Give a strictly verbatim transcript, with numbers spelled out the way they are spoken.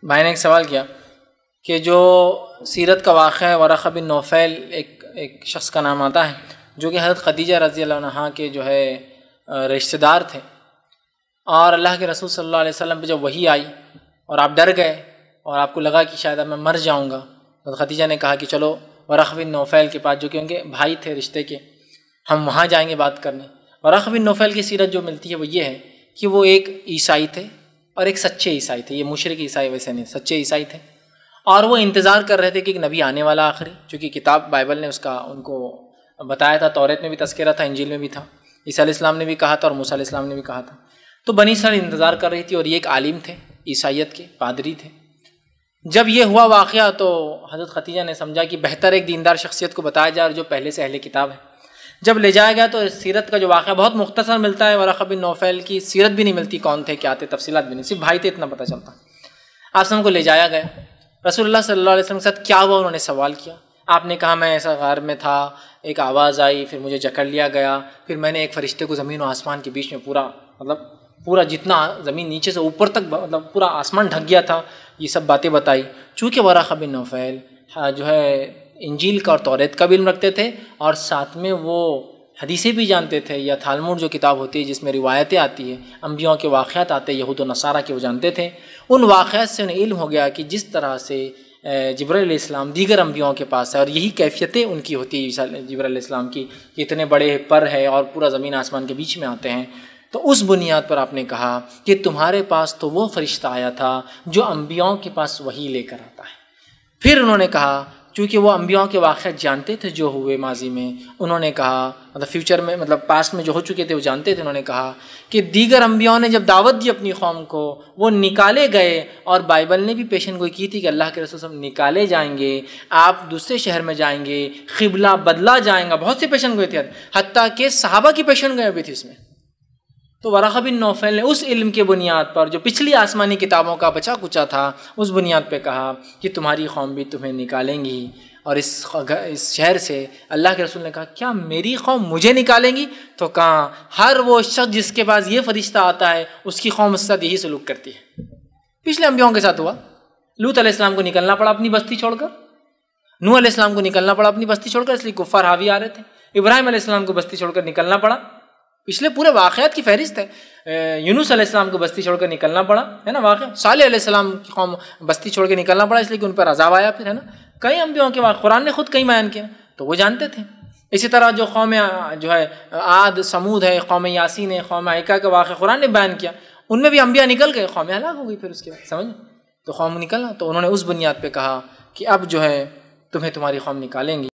بھائی نے ایک سوال کیا کہ جو سیرت کا واقعہ ہے ورقہ بن نوفل ایک ایک شخص کا نام آتا ہے جو کہ حضرت خدیجہ رضی اللہ عنہا کے جو ہے رشتہ دار تھے، اور اللہ کے رسول صلی اللہ علیہ وسلم پہ جب وحی آئی اور آپ ڈر گئے اور آپ کو لگا کہ شاید اب میں مر جاؤں گا، حضرت خدیجہ نے کہا کہ چلو ورقہ بن نوفل کے پاس، جو کہ ان کے بھائی تھے رشتے کے، ہم وہاں جائیں گے بات کرنے۔ ورقہ بن نوفل کی سیرت جو ملتی ہے وہ یہ ہے کہ وہ ایک عیسائی تھے اور ایک سچے عیسائی تھے، یہ مشرک عیسائی ویسے نہیں، سچے عیسائی تھے، اور وہ انتظار کر رہے تھے کہ ایک نبی آنے والا آخری، چونکہ کتاب بائبل نے اس کا ان کو بتایا تھا، توریت میں بھی تذکرہ تھا، انجیل میں بھی تھا، عیسیٰ علیہ السلام نے بھی کہا تھا اور موسیٰ علیہ السلام نے بھی کہا تھا۔ تو بنی اسرائیل انتظار کر رہی تھی، اور یہ ایک عالم تھے، عیسائیت کے پادری تھے۔ جب یہ ہوا واقعہ تو حضرت خدیجہ نے سمجھا کہ بہتر ایک دیندار شخصیت کو بتایا جائے اور جو پہلے سے اہل کتاب ہے۔ جب لے جایا گیا تو سیرت کا جو واقعہ بہت مختصر ملتا ہے، ورقہ بن نوفل کی سیرت بھی نہیں ملتی، کون تھے کیا تھے تفصیلات بھی نہیں، صرف بھائی تھے اتنا پتہ چلتا۔ آسم کو لے جایا گیا، رسول اللہ صلی اللہ علیہ وسلم کے ساتھ کیا ہوا انہوں نے سوال کیا۔ آپ نے کہا میں ایسا غار میں تھا، ایک آواز آئی، پھر مجھے جکڑ لیا گیا، پھر میں نے ایک فرشتے کو زمین و آسمان کے بیچ میں پورا مطلب پورا جتنا زمین نیچے سے اوپر تک مطلب پورا آسمان ڈھک گیا تھا، یہ سب باتیں بتائی۔ چونکہ ورقہ بن نوفل جو ہے انجیل کا اور توریت کا بھی علم رکھتے تھے، اور ساتھ میں وہ حدیثیں بھی جانتے تھے، یا تھالموڈ جو کتاب ہوتی ہے جس میں روایتیں آتی ہیں، انبیاء کے واقعات آتے ہیں یہود و نصارہ کے، وہ جانتے تھے۔ ان واقعات سے انہیں علم ہو گیا کہ جس طرح سے جبرائیل علیہ السلام دیگر انبیاء کے پاس ہے، اور یہی کیفیتیں ان کی ہوتی ہے جبرائیل علیہ السلام کی، کہ اتنے بڑے پر ہے اور پورا زمین آسمان کے بیچ میں آتے ہیں۔ تو اس بنیاد پر آپ نے کہا کہ تمہارے پاس تو وہ فرشتہ آیا تھا جو انبیاء کے پاس وحی لے کر آتا ہے۔ پھر انہوں نے کہا چونکہ وہ انبیاء کے واقعات جانتے تھے جو ہوئے ماضی میں، انہوں نے کہا مطلب فیوچر میں مطلب پاسٹ میں جو ہو چکے تھے وہ جانتے تھے، انہوں نے کہا کہ دیگر انبیاء نے جب دعوت دی اپنی قوم کو وہ نکالے گئے، اور بائبل نے بھی پیشن گوئی کی تھی کہ اللہ کے رسول صلی اللہ علیہ وسلم نکالے جائیں گے، آپ دوسرے شہر میں جائیں گے، قبلہ بدلا جائیں گا، بہت سے پیشن گوئی تھے، حتیٰ کہ صحابہ کی پیشن گوئی بھی تھی اس میں۔ تو ورقہ بن نوفل نے اس علم کے بنیاد پر جو پچھلی آسمانی کتابوں کا بچا کچا تھا، اس بنیاد پہ کہا کہ تمہاری قوم بھی تمہیں نکالیں گی، اور اس اس شہر سے اللہ کے رسول نے کہا کیا میری قوم مجھے نکالیں گی؟ تو کہا ہر وہ شخص جس کے پاس یہ فرشتہ آتا ہے اس کی قوم اس کے ساتھ یہی سلوک کرتی ہے۔ پچھلے انبیاء کے ساتھ ہوا، لوط علیہ السلام کو نکلنا پڑا اپنی بستی چھوڑ کر، نوح علیہ السلام کو نکلنا پڑا اپنی بستی چھوڑ کر، اس لیے کفار حاوی آ رہے تھے، ابراہیم علیہ السلام کو بستی چھوڑ کر نکلنا پڑا، پچھلے پورے واقعات کی فہرست ہے۔ یونس علیہ السلام کو بستی چھوڑ کر نکلنا پڑا، ہے نا واقعہ، صالح علیہ السلام کی قوم بستی چھوڑ کے نکلنا پڑا اس لیے کہ ان پر عذاب آیا، پھر ہے نا کئی انبیاء کے واقع قرآن نے خود کئی بیان کیا، تو وہ جانتے تھے۔ اسی طرح جو قوم جو ہے عاد سمود ہے، قوم یاسین ہے، قوم عائکہ کا واقعہ قرآن نے بیان کیا، ان میں بھی انبیاء نکل گئے، قوم ہلاک ہو گئی پھر اس کے بعد، سمجھ تو قوم نکلنا، تو انہوں نے اس بنیاد پہ کہا کہ اب جو ہے تمہیں تمہاری قوم نکالیں گی۔